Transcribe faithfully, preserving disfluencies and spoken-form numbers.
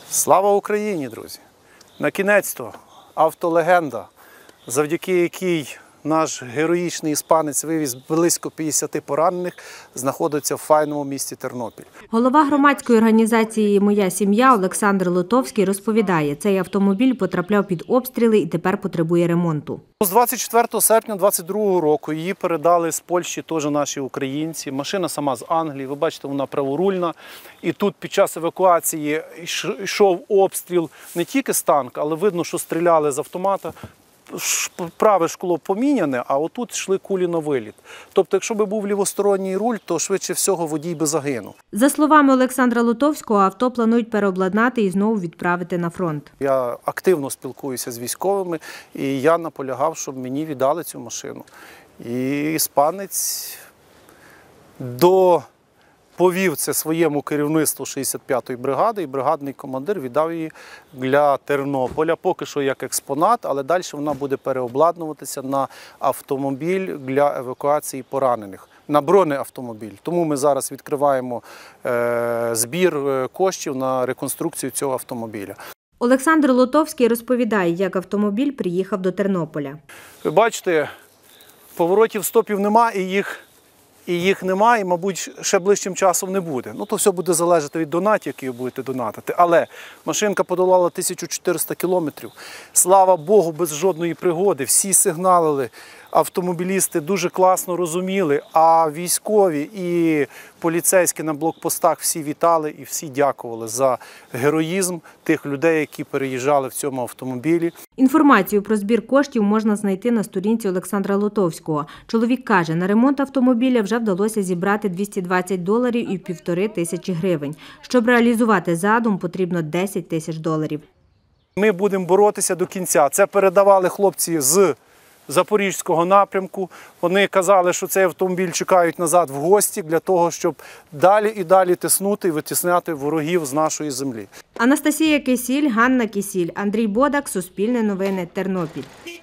Слава Україні, друзі! Накінець-то автолегенда, завдяки якій наш героїчний іспанець вивіз близько п'ятдесят поранених, знаходиться в файному місті Тернопіль. Голова громадської організації «Моя сім'я» Олександр Лотовський розповідає, цей автомобіль потрапляв під обстріли і тепер потребує ремонту. З двадцять четвертого серпня двадцять другого року її передали з Польщі теж наші українці. Машина сама з Англії, ви бачите, вона праворульна. І тут під час евакуації йшов обстріл не тільки з танка, але видно, що стріляли з автомата. Праве шкло поміняне, а отут йшли кулі на виліт. Тобто, якщо б був лівосторонній руль, то швидше всього водій би загинув. За словами Олександра Лотовського, авто планують переобладнати і знову відправити на фронт. Я активно спілкуюся з військовими, і я наполягав, щоб мені віддали цю машину. І іспанець до... повів це своєму керівництву шістдесят п'ятої бригади, і бригадний командир віддав її для Тернополя. Поки що як експонат, але далі вона буде переобладнуватися на автомобіль для евакуації поранених, на бронеавтомобіль. Тому ми зараз відкриваємо е, збір коштів на реконструкцію цього автомобіля. Олександр Лотовський розповідає, як автомобіль приїхав до Тернополя. Ви бачите, поворотів, стопів нема, і їх І їх немає, і, мабуть, ще ближчим часом не буде. Ну, то все буде залежати від донатів, які ви будете донатити. Але машинка подолала тисячу чотириста кілометрів. Слава Богу, без жодної пригоди. Всі сигналили, автомобілісти дуже класно розуміли, а військові і поліцейські на блокпостах всі вітали і всі дякували за героїзм тих людей, які переїжджали в цьому автомобілі. Інформацію про збір коштів можна знайти на сторінці Олександра Лотовського. Чоловік каже, на ремонт автомобіля вже вдалося зібрати двісті двадцять доларів і півтори тисячі гривень. Щоб реалізувати задум, потрібно десять тисяч доларів. Ми будемо боротися до кінця. Це передавали хлопці з Запорізького напрямку. Вони казали, що цей автомобіль чекають назад в гості для того, щоб далі і далі тиснути і витісняти ворогів з нашої землі. Анастасія Кисіль, Ганна Кисіль, Андрій Бодак, Суспільне новини, Тернопіль.